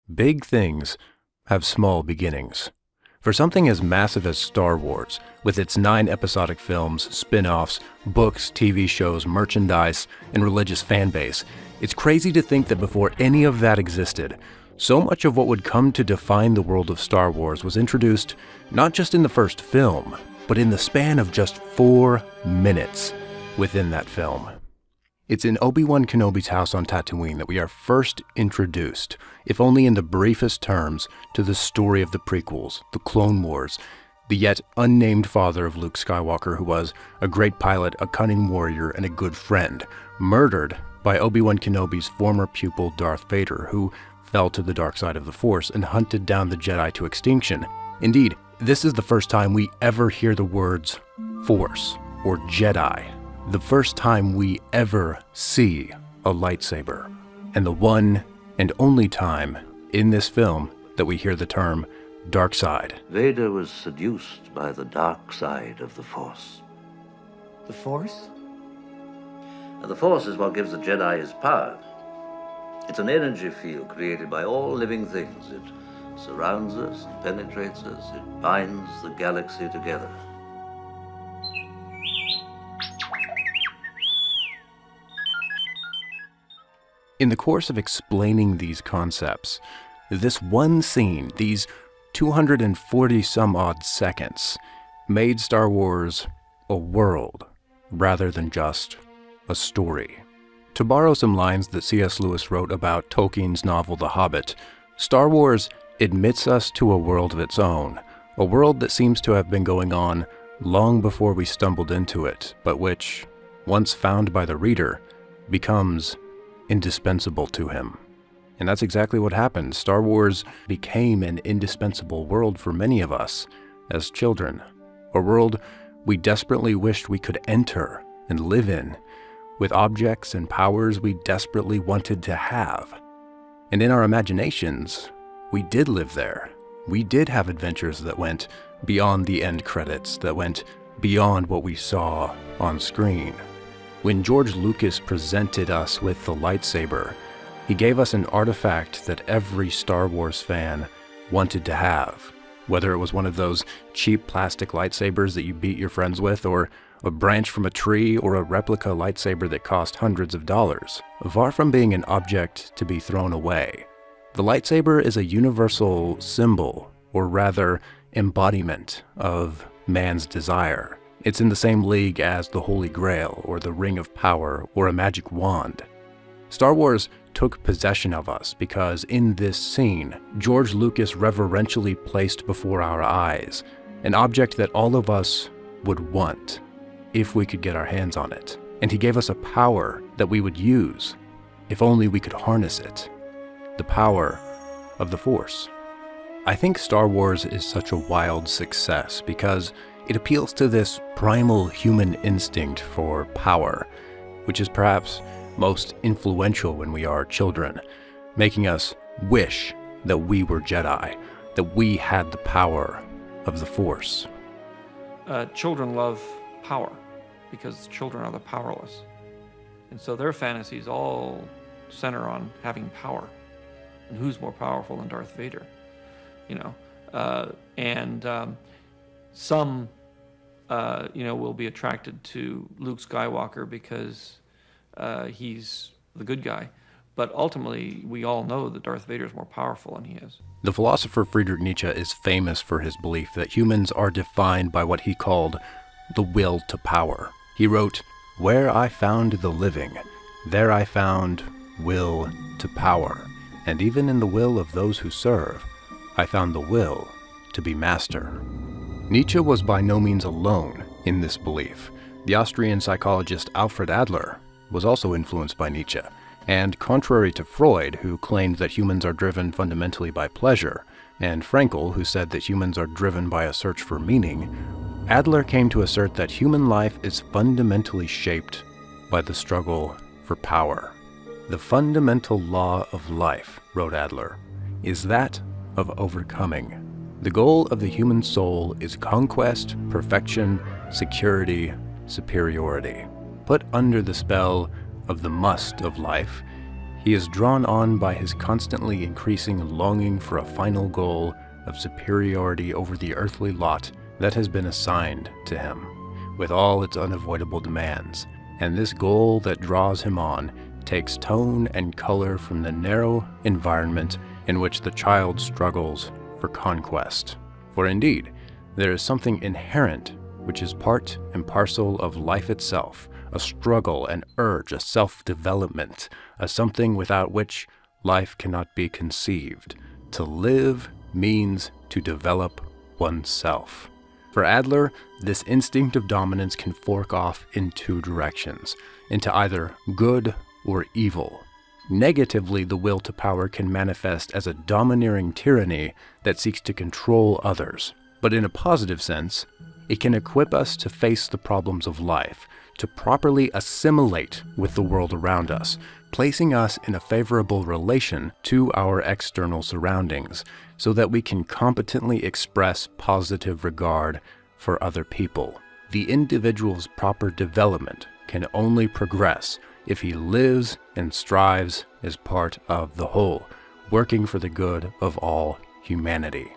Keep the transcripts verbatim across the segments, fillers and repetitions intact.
Big things have small beginnings. For something as massive as Star Wars, with its nine episodic films, spin-offs, books, T V shows, merchandise, and religious fan base, it's crazy to think that before any of that existed, so much of what would come to define the world of Star Wars was introduced not just in the first film, but in the span of just four minutes within that film. It's in Obi-Wan Kenobi's house on Tatooine that we are first introduced, if only in the briefest terms, to the story of the prequels, the Clone Wars, the yet unnamed father of Luke Skywalker, who was a great pilot, a cunning warrior, and a good friend, murdered by Obi-Wan Kenobi's former pupil Darth Vader, who fell to the dark side of the Force and hunted down the Jedi to extinction. Indeed, this is the first time we ever hear the words Force or Jedi. The first time we ever see a lightsaber, and the one and only time in this film that we hear the term dark side. Vader was seduced by the dark side of the Force. The Force? Now, the Force is what gives the Jedi his power. It's an energy field created by all living things. It surrounds us, it penetrates us, it binds the galaxy together. In the course of explaining these concepts, this one scene, these two hundred forty some odd seconds, made Star Wars a world rather than just a story. To borrow some lines that C S Lewis wrote about Tolkien's novel The Hobbit, Star Wars admits us to a world of its own, a world that seems to have been going on long before we stumbled into it, but which, once found by the reader, becomes indispensable to him. And that's exactly what happened. Star Wars became an indispensable world for many of us as children, a world we desperately wished we could enter and live in, with objects and powers we desperately wanted to have. And in our imaginations, we did live there. We did have adventures that went beyond the end credits, that went beyond what we saw on screen. When George Lucas presented us with the lightsaber, he gave us an artifact that every Star Wars fan wanted to have. Whether it was one of those cheap plastic lightsabers that you beat your friends with, or a branch from a tree, or a replica lightsaber that cost hundreds of dollars. Far from being an object to be thrown away, the lightsaber is a universal symbol, or rather embodiment, of man's desire. It's in the same league as the Holy Grail, or the Ring of Power, or a magic wand. Star Wars took possession of us because in this scene, George Lucas reverentially placed before our eyes an object that all of us would want if we could get our hands on it. And he gave us a power that we would use if only we could harness it. The power of the Force. I think Star Wars is such a wild success because it appeals to this primal human instinct for power, which is perhaps most influential when we are children, making us wish that we were Jedi, that we had the power of the Force. Uh, children love power because children are the powerless. And so their fantasies all center on having power. And who's more powerful than Darth Vader? You know, uh, and um, some Uh, you know, will be attracted to Luke Skywalker because uh, he's the good guy. But ultimately, we all know that Darth Vader is more powerful than he is. The philosopher Friedrich Nietzsche is famous for his belief that humans are defined by what he called the will to power. He wrote, "Where I found the living, there I found will to power. And even in the will of those who serve, I found the will to be master." Nietzsche was by no means alone in this belief. The Austrian psychologist Alfred Adler was also influenced by Nietzsche, and contrary to Freud, who claimed that humans are driven fundamentally by pleasure, and Frankl, who said that humans are driven by a search for meaning, Adler came to assert that human life is fundamentally shaped by the struggle for power. The fundamental law of life, wrote Adler, is that of overcoming. The goal of the human soul is conquest, perfection, security, superiority. Put under the spell of the must of life, He is drawn on by his constantly increasing longing for a final goal of superiority over the earthly lot that has been assigned to him, with all its unavoidable demands. And this goal that draws him on takes tone and color from the narrow environment in which the child struggles for conquest. For indeed, there is something inherent which is part and parcel of life itself, a struggle, an urge, a self-development, a something without which life cannot be conceived. To live means to develop oneself. For Adler, this instinct of dominance can fork off in two directions, into either good or evil. Negatively, the will to power can manifest as a domineering tyranny that seeks to control others. But in a positive sense, it can equip us to face the problems of life, to properly assimilate with the world around us, placing us in a favorable relation to our external surroundings, so that we can competently express positive regard for other people. The individual's proper development can only progress if he lives and strives as part of the whole, working for the good of all humanity.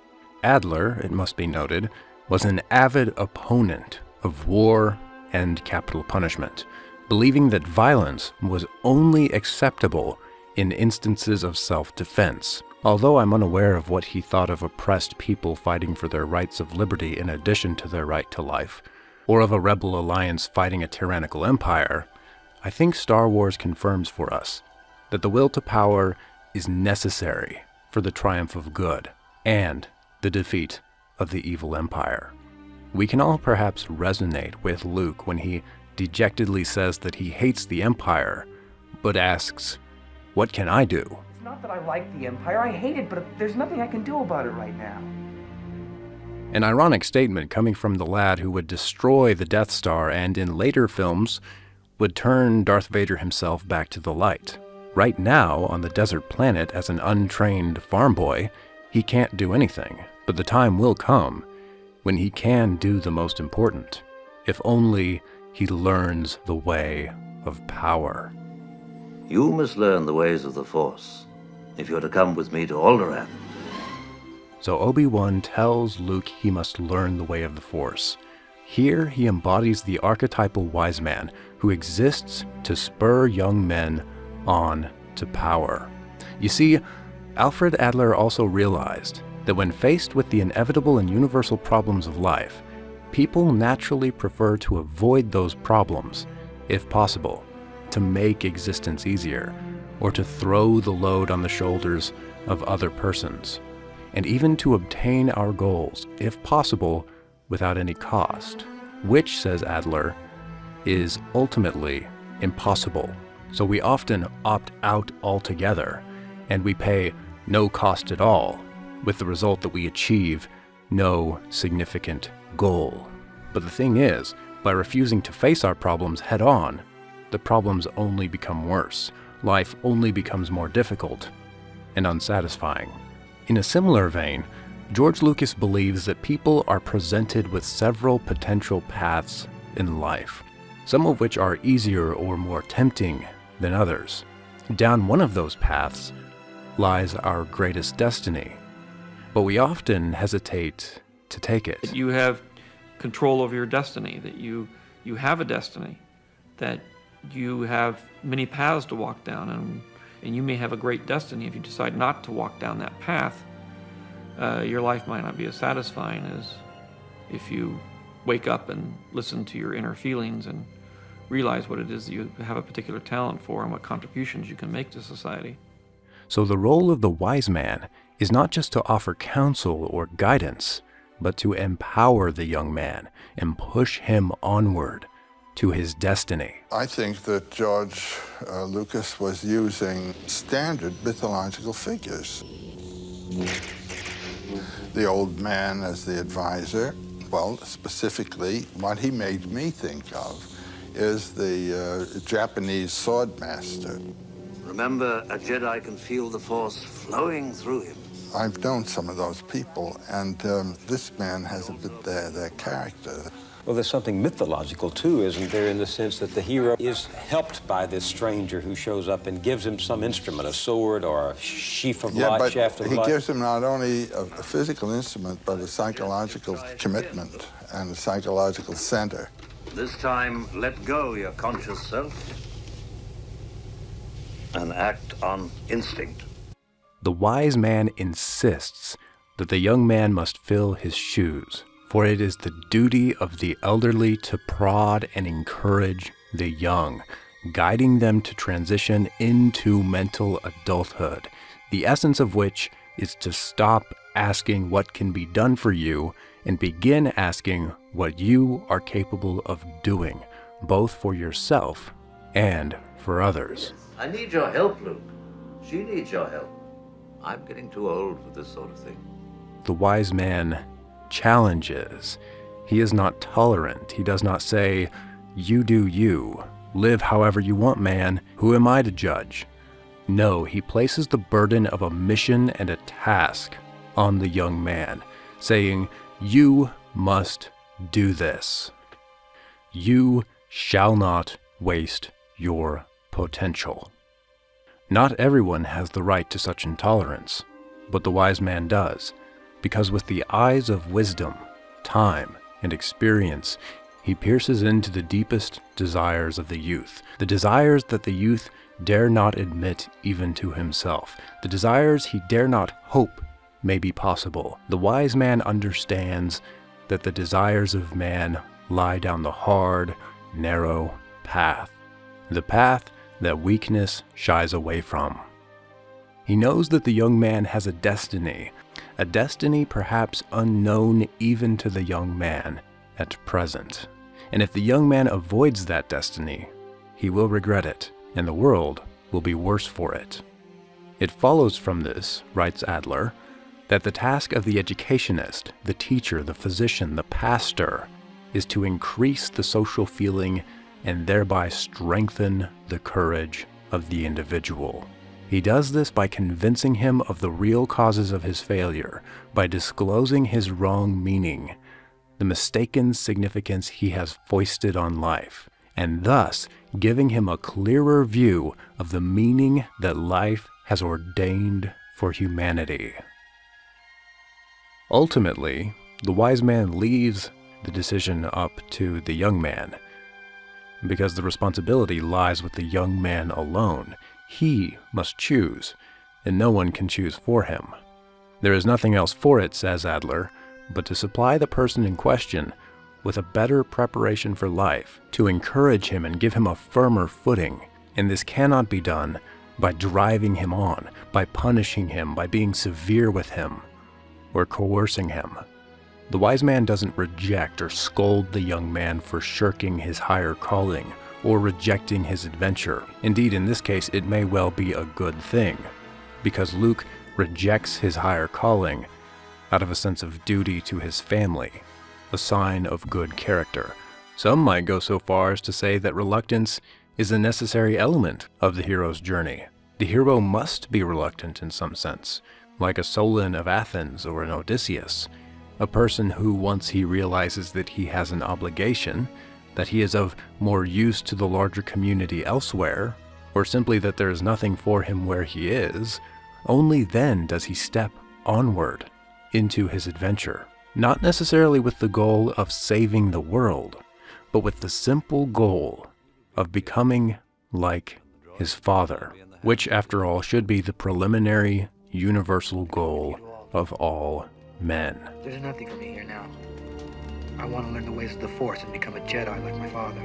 Adler, it must be noted, was an avid opponent of war and capital punishment, believing that violence was only acceptable in instances of self-defense. Although I'm unaware of what he thought of oppressed people fighting for their rights of liberty in addition to their right to life, or of a rebel alliance fighting a tyrannical empire, I think Star Wars confirms for us that the will to power is necessary for the triumph of good and the defeat of the evil empire. We can all perhaps resonate with Luke when he dejectedly says that he hates the Empire, but asks, "What can I do?" It's not that I like the Empire, I hate it, but there's nothing I can do about it right now. An ironic statement coming from the lad who would destroy the Death Star and in later films would turn Darth Vader himself back to the light. Right now, on the desert planet as an untrained farm boy, he can't do anything, but the time will come when he can do the most important, if only he learns the way of power. You must learn the ways of the Force if you're to come with me to Alderaan. So Obi-Wan tells Luke he must learn the way of the Force. Here he embodies the archetypal wise man who exists to spur young men on to power. You see, Alfred Adler also realized that when faced with the inevitable and universal problems of life, people naturally prefer to avoid those problems, if possible, to make existence easier, or to throw the load on the shoulders of other persons, and even to obtain our goals, if possible, without any cost, which, says Adler, is ultimately impossible. So we often opt out altogether, and we pay no cost at all, with the result that we achieve no significant goal. But the thing is, by refusing to face our problems head-on, the problems only become worse. Life only becomes more difficult and unsatisfying. In a similar vein, George Lucas believes that people are presented with several potential paths in life, some of which are easier or more tempting than others. Down one of those paths lies our greatest destiny, but we often hesitate to take it. That you have control over your destiny, that you, you have a destiny, that you have many paths to walk down, and, and you may have a great destiny. If you decide not to walk down that path, uh, your life might not be as satisfying as if you wake up and listen to your inner feelings and realize what it is that you have a particular talent for and what contributions you can make to society. So the role of the wise man is not just to offer counsel or guidance, but to empower the young man and push him onward to his destiny. I think that George uh, Lucas was using standard mythological figures. The old man as the advisor. Well, specifically, what he made me think of is the uh, Japanese sword master. Remember, a Jedi can feel the Force flowing through him. I've known some of those people, and um, this man has a bit their, their character. Well, there's something mythological, too, isn't there, in the sense that the hero is helped by this stranger who shows up and gives him some instrument, a sword or a sheaf of yeah, light, but shaft of he light. gives him not only a, a physical instrument, but a psychological commitment and a psychological center. This time, let go your conscious self and act on instinct. The wise man insists that the young man must fill his shoes, for it is the duty of the elderly to prod and encourage the young, guiding them to transition into mental adulthood, the essence of which is to stop asking what can be done for you and begin asking what you are capable of doing, both for yourself and for others. I need your help, Luke. She needs your help. I'm getting too old for this sort of thing. The wise man challenges. He is not tolerant. He does not say, "You do you. Live however you want, man. Who am I to judge?" No, he places the burden of a mission and a task on the young man, saying, "You must do this. You shall not waste your potential." Not everyone has the right to such intolerance, but the wise man does, because with the eyes of wisdom, time, and experience, he pierces into the deepest desires of the youth, the desires that the youth dare not admit even to himself, the desires he dare not hope may be possible. The wise man understands that the desires of man lie down the hard, narrow path, the path that weakness shies away from. He knows that the young man has a destiny, a destiny perhaps unknown even to the young man at present. And if the young man avoids that destiny, he will regret it, and the world will be worse for it. It follows from this, writes Adler, that the task of the educationist, the teacher, the physician, the pastor, is to increase the social feeling and thereby strengthen the courage of the individual. He does this by convincing him of the real causes of his failure, by disclosing his wrong meaning, the mistaken significance he has foisted on life, and thus giving him a clearer view of the meaning that life has ordained for humanity. Ultimately, the wise man leaves the decision up to the young man, because the responsibility lies with the young man alone. He must choose, and no one can choose for him. There is nothing else for it, says Adler, but to supply the person in question with a better preparation for life, to encourage him and give him a firmer footing. And this cannot be done by driving him on, by punishing him, by being severe with him, or coercing him. The wise man doesn't reject or scold the young man for shirking his higher calling or rejecting his adventure. Indeed, in this case, it may well be a good thing, because Luke rejects his higher calling out of a sense of duty to his family, a sign of good character. Some might go so far as to say that reluctance is a necessary element of the hero's journey. The hero must be reluctant in some sense, like a Solon of Athens or an Odysseus, a person who, once he realizes that he has an obligation, that he is of more use to the larger community elsewhere, or simply that there is nothing for him where he is, only then does he step onward into his adventure, not necessarily with the goal of saving the world, but with the simple goal of becoming like his father, which after all should be the preliminary universal goal of all men. There's nothing for me here now. I want to learn the ways of the Force and become a Jedi like my father.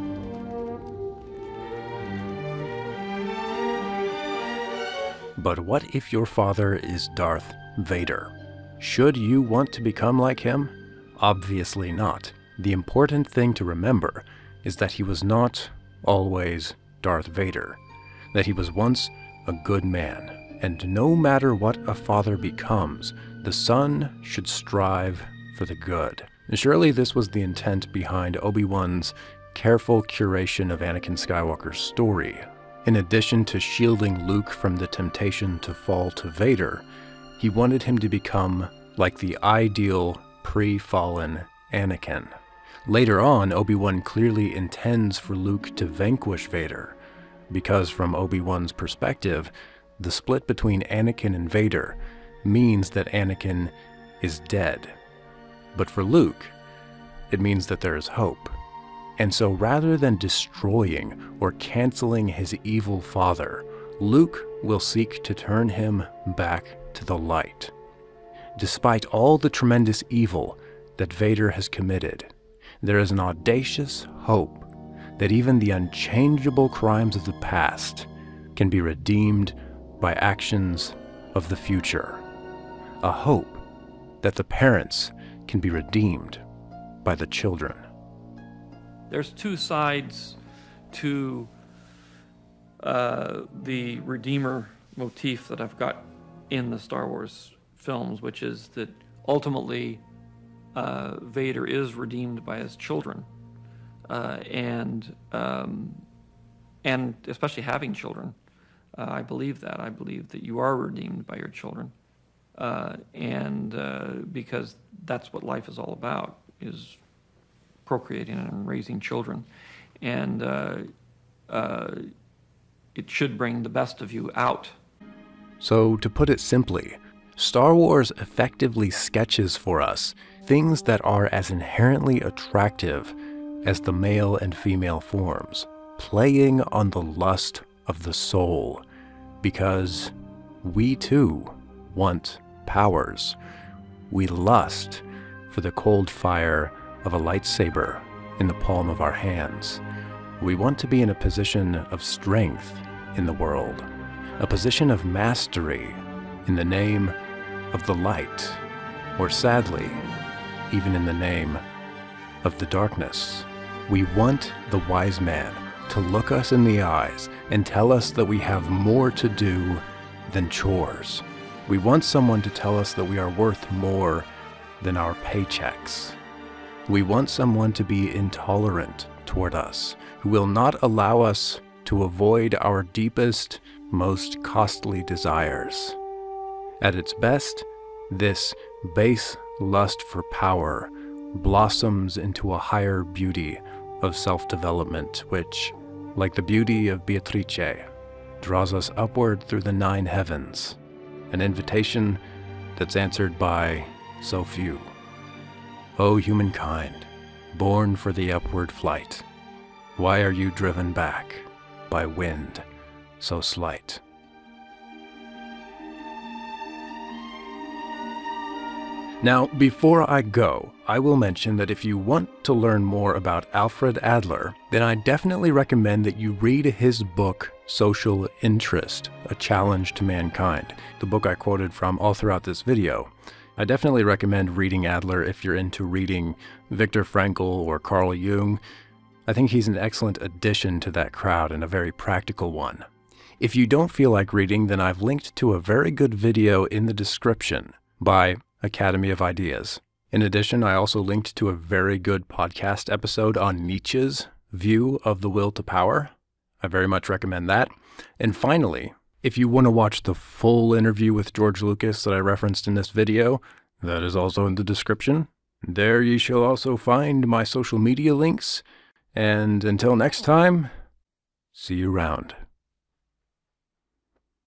But what if your father is Darth Vader? Should you want to become like him? Obviously not. The important thing to remember is that he was not always Darth Vader, that he was once a good man, and no matter what a father becomes, the son should strive for the good. Surely this was the intent behind Obi-Wan's careful curation of Anakin Skywalker's story. In addition to shielding Luke from the temptation to fall to Vader, he wanted him to become like the ideal pre-fallen Anakin, Later on, Obi-Wan clearly intends for Luke to vanquish Vader, because from Obi-Wan's perspective, the split between Anakin and Vader means that Anakin is dead. But for Luke, it means that there is hope. And so rather than destroying or canceling his evil father, Luke will seek to turn him back to the light. Despite all the tremendous evil that Vader has committed, there is an audacious hope that even the unchangeable crimes of the past can be redeemed by actions of the future. A hope that the parents can be redeemed by the children. There's two sides to uh, the Redeemer motif that I've got in the Star Wars films, which is that ultimately uh, Vader is redeemed by his children, uh, and um, and especially having children. Uh, I believe that. I believe that you are redeemed by your children, uh, and uh, because that's what life is all about, is procreating and raising children, and uh, uh, it should bring the best of you out. So, to put it simply, Star Wars effectively sketches for us things that are as inherently attractive as the male and female forms, playing on the lust of the soul, because we too want powers. We lust for the cold fire of a lightsaber in the palm of our hands. We want to be in a position of strength in the world, a position of mastery in the name of the light, or sadly, even in the name of the darkness. We want the wise man to look us in the eyes and tell us that we have more to do than chores. We want someone to tell us that we are worth more than our paychecks. We want someone to be intolerant toward us, who will not allow us to avoid our deepest, most costly desires. At its best, this base lust for power blossoms into a higher beauty of self-development, which, like the beauty of Beatrice, draws us upward through the nine heavens, an invitation that's answered by so few. O humankind, born for the upward flight, why are you driven back by wind so slight? Now, before I go, I will mention that if you want to learn more about Alfred Adler, then I definitely recommend that you read his book, Social Interest, A Challenge to Mankind, the book I quoted from all throughout this video. I definitely recommend reading Adler if you're into reading Viktor Frankl or Carl Jung. I think he's an excellent addition to that crowd and a very practical one. If you don't feel like reading, then I've linked to a very good video in the description by Academy of Ideas. In addition, I also linked to a very good podcast episode on Nietzsche's view of the will to power. I very much recommend that. And finally, if you want to watch the full interview with George Lucas that I referenced in this video, that is also in the description. There you shall also find my social media links. And until next time, see you around.